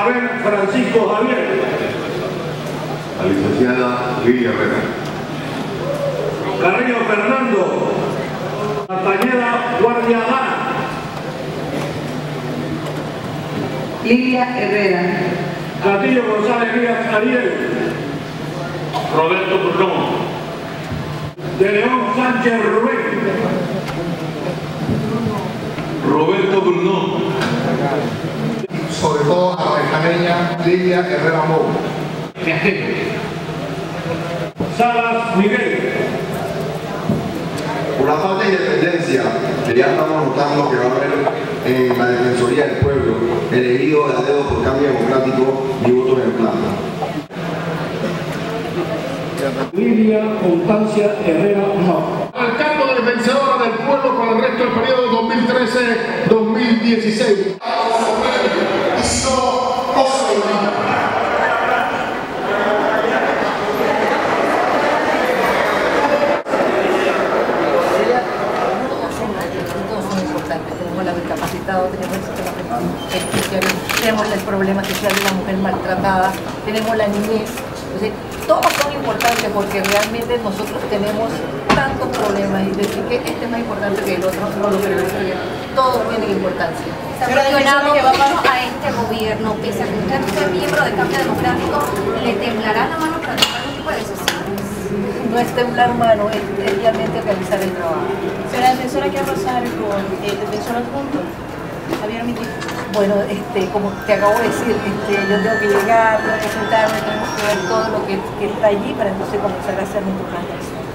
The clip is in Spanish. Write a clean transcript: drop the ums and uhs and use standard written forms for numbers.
Isabel Francisco Javier. La licenciada Lidia Herrera. Carrillo Fernando. Castañeda Guardiagana. Lidia Herrera. Castillo González Díaz Ariel. Roberto Burlón. De León Sánchez Rubén. Roberto Burlón. Sobre todo a la rejaneña Lidia Herrera Mou. Salas Miguel. Por la falta de independencia que ya estamos notando que va a haber en la Defensoría del Pueblo, elegido a dedo por cambio democrático, mi voto en el plan. Lidia Constancia Herrera No. Al cargo de defensora del pueblo para el resto del periodo 2013-2016. Tenemos la discapacidad, tenemos el sistema penitenciario, tenemos el problema social de la mujer maltratada, tenemos la niñez. Entonces, todos son importantes porque realmente nosotros tenemos tantos problemas y decir que este es más importante que el otro no lo queremos decir. Todos tienen importancia. Se ha cuestionado mucho a este gobierno, pese a que usted es miembro de Cambio Democrático, ¿le temblará la mano para tomar un tipo de decisiones? No es temblar mano, es realmente realizar el trabajo. Señora defensora, ¿qué va a pasar con el defensor adjunto, Javier Miguel? Bueno, como te acabo de decir, yo tengo que llegar, tengo que sentarme, tenemos que ver todo lo que está allí para entonces comenzar a hacer nuestro plan de acción.